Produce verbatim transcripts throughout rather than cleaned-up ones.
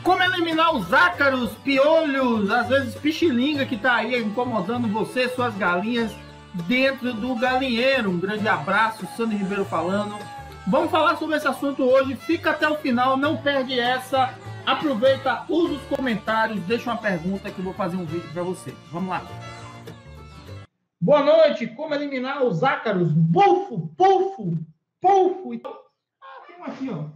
Como eliminar os ácaros, piolhos, às vezes pichilinga que tá aí incomodando você e suas galinhas dentro do galinheiro. Um grande abraço, Sandro Ribeiro falando. Vamos falar sobre esse assunto hoje, fica até o final, não perde essa. Aproveita, usa os comentários, deixa uma pergunta que eu vou fazer um vídeo para você. Vamos lá. Boa noite, como eliminar os ácaros, bufo, pulfo, pulfo e tal. Ah, tem um aqui, ó.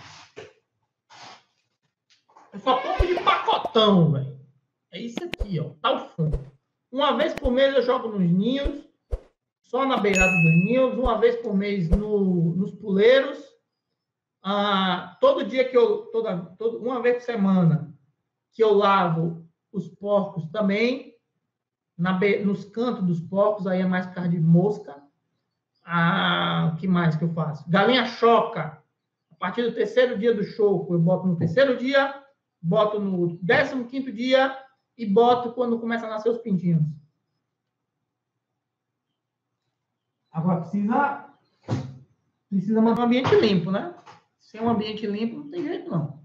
Eu só compro de pacotão, velho. É isso aqui, ó. Tá o fundo. Uma vez por mês eu jogo nos ninhos, só na beirada dos ninhos. Uma vez por mês no, nos puleiros. Ah, todo dia que eu... Toda, todo, uma vez por semana que eu lavo os porcos também. Na be, nos cantos dos porcos, aí é mais por causa de mosca. Ah, o que mais que eu faço? Galinha choca. A partir do terceiro dia do choco, eu boto no terceiro dia... Boto no décimo quinto dia e boto quando começa a nascer os pintinhos. Agora precisa, precisa manter um ambiente limpo, né? Sem um ambiente limpo não tem jeito não.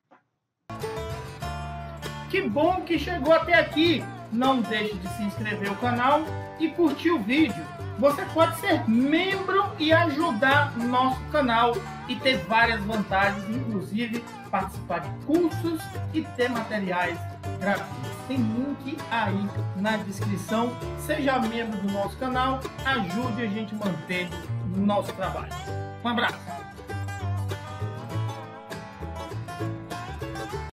Que bom que chegou até aqui. Não deixe de se inscrever no canal e curtir o vídeo. Você pode ser membro e ajudar o nosso canal e ter várias vantagens, inclusive participar de cursos e ter materiais gratuitos. Tem link aí na descrição. Seja membro do nosso canal, ajude a gente a manter o nosso trabalho. Um abraço!